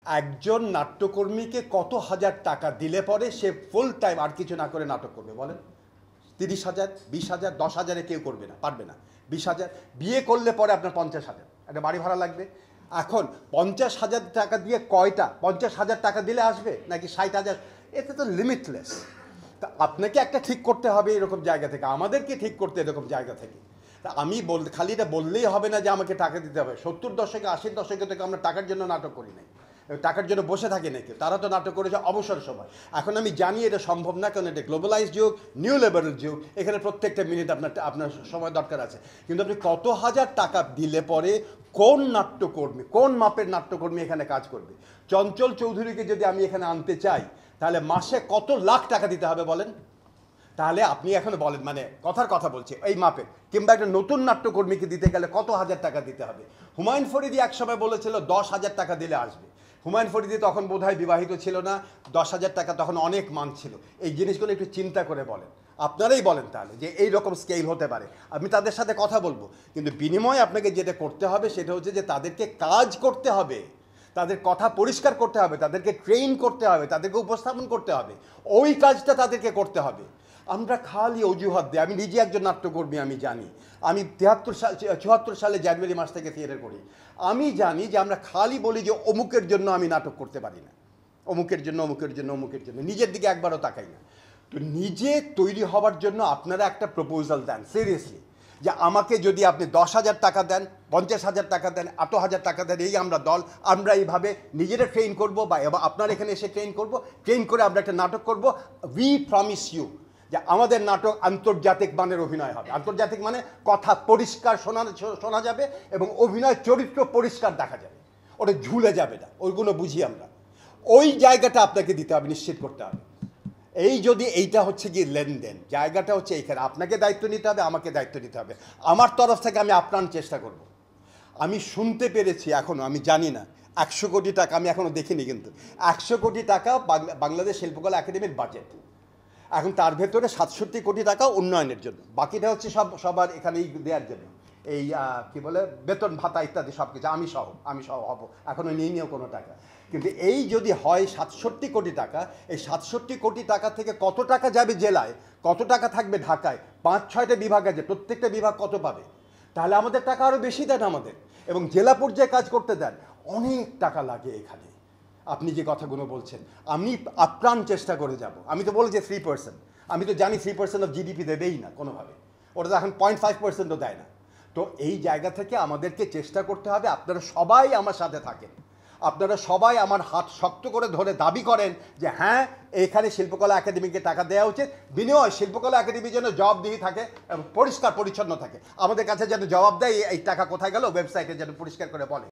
একজন নাট্যকর্মীকে কত হাজার টাকা দিলে পরে সে ফুল টাইম আর কিছু না করে নাটক করবে বলেন? 30,000, 20,000, 10,000-এ কেউ করবে না, পারবে না। 20,000 বিয়ে করলে পরে আপনার 50,000 একটা বাড়ি ভাড়া লাগবে। এখন 50,000 টাকা দিয়ে কয়টা 50,000 টাকা দিলে আসবে নাকি 60,000? এতে তো লিমিটলেস। তা আপনাকে একটা ঠিক করতে হবে এরকম জায়গা থেকে, আমাদেরকে ঠিক করতে এরকম জায়গা থেকে। তা আমি খালি এটা বললেই হবে না যে আমাকে টাকা দিতে হবে। 70 দশকে 80 দশকে থেকে আমরা টাকার জন্য নাটক করি নাই, টাকার জন্য বসে থাকে নাকি? তারা তো নাটক করেছে অবসর সময়। এখন আমি জানি এটা সম্ভব না, কারণ এটা গ্লোবালাইজ যুগ, নিউ লেবারেল যুগ, এখানে প্রত্যেকটা মিনিট আপনার সময় দরকার আছে। কিন্তু আপনি কত হাজার টাকা দিলে পরে কোন নাট্যকর্মী, কোন মাপের নাট্যকর্মী এখানে কাজ করবে? চঞ্চল চৌধুরীকে যদি আমি এখানে আনতে চাই তাহলে মাসে কত লাখ টাকা দিতে হবে বলেন? তাহলে আপনি এখন বলেন, মানে কথার কথা বলছি এই মাপে, কিংবা একটা নতুন নাট্যকর্মীকে দিতে গেলে কত হাজার টাকা দিতে হবে? হুমায়ুন ফরিদি একসময় বলেছিল 10,000 টাকা দিলে আসবে। হুমায়ুন ফরিদি তখন বোধহয় বিবাহিত ছিল না, 10,000 টাকা তখন অনেক মান ছিল। এই জিনিসগুলো একটু চিন্তা করে বলেন, আপনারাই বলেন তাহলে যে এই রকম স্কেল হতে পারে। আমি তাদের সাথে কথা বলবো, কিন্তু বিনিময়ে আপনাকে যেটা করতে হবে সেটা হচ্ছে যে তাদেরকে কাজ করতে হবে, তাদের কথা পরিষ্কার করতে হবে, তাদেরকে ট্রেন করতে হবে, তাদেরকে উপস্থাপন করতে হবে, ওই কাজটা তাদেরকে করতে হবে। আমরা খালি অজুহাত দিই। আমি নিজে একজন নাট্যকর্মী, আমি জানি। আমি 74 সালে জানুয়ারি মাস থেকে থিয়েটার করি। আমি জানি যে আমরা খালি বলি যে অমুকের জন্য আমি নাটক করতে পারি না, অমুকের জন্য, অমুকের জন্য, অমুকের জন্য, নিজের দিকে একবারও তাকাই না। তো নিজে তৈরি হওয়ার জন্য আপনারা একটা প্রপোজাল দেন সিরিয়াসলি, যে আমাকে যদি আপনি 10,000 টাকা দেন, 50,000 টাকা দেন, এত হাজার টাকা দেন, এই আমরা দল, আমরা এইভাবে নিজেরা ট্রেন করবো, বা আপনার এখানে এসে ট্রেন করবো, ট্রেন করে আমরা একটা নাটক করবো। উই প্রমিস ইউ যে আমাদের নাটক আন্তর্জাতিক মানের অভিনয় হবে। আন্তর্জাতিক মানে কথা পরিষ্কার শোনা যাবে এবং অভিনয় চরিত্র পরিষ্কার দেখা যাবে, ওটা ঝুলে যাবে না, ওইগুলো বুঝি আমরা। ওই জায়গাটা আপনাকে দিতে হবে, নিশ্চিত করতে হবে। এই যদি এইটা হচ্ছে কি লেনদেন, জায়গাটা হচ্ছে এইখানে আপনাকে দায়িত্ব নিতে হবে, আমাকে দায়িত্ব নিতে হবে। আমার তরফ থেকে আমি আপ্রাণ চেষ্টা করব। আমি শুনতে পেরেছি, এখনও আমি জানি না 100 কোটি টাকা, আমি এখনও দেখিনি, কিন্তু 100 কোটি টাকা বাংলাদেশ শিল্পকলা একাডেমির বাজেট। এখন তার ভেতরে 67 কোটি টাকা উন্নয়নের জন্য, বাকিটা হচ্ছে সবার এখানেই দেওয়ার জন্য, এই কি বলে বেতন ভাতা ইত্যাদি সব কিছু, আমি সহ হব, এখনও নিয়েও কোনো টাকা। কিন্তু এই যদি হয় 67 কোটি টাকা, এই 67 কোটি টাকা থেকে কত টাকা যাবে জেলায়, কত টাকা থাকবে ঢাকায়, 5-6টা বিভাগ আছে, প্রত্যেকটা বিভাগ কত পাবে? তাহলে আমাদের টাকা আরও বেশি দেন আমাদের, এবং জেলা পর্যায়ে কাজ করতে দেন। অনেক টাকা লাগে এখানে। আপনি যে কথাগুলো বলছেন, আমি আপ্রাণ চেষ্টা করে যাব। আমি তো বলেছি 3%, আমি তো জানি 3% অফ জিডিপি দেবেই না কোনোভাবে, ওটা তো এখন 0.5%ও দেয় না। তো এই জায়গা থেকে আমাদেরকে চেষ্টা করতে হবে। আপনারা সবাই আমার সাথে থাকেন, আপনারা সবাই আমার হাত শক্ত করে ধরে দাবি করেন যে হ্যাঁ, এখানে শিল্পকলা একাডেমিকে টাকা দেওয়া উচিত। বিনিময় শিল্পকলা একাডেমি যেন জবাবদিহি থাকে এবং পরিষ্কার পরিচ্ছন্ন থাকে, আমাদের কাছে যেন জবাব দেয় এই টাকা কোথায় গেল, ওয়েবসাইটে যেন পরিষ্কার করে বলে।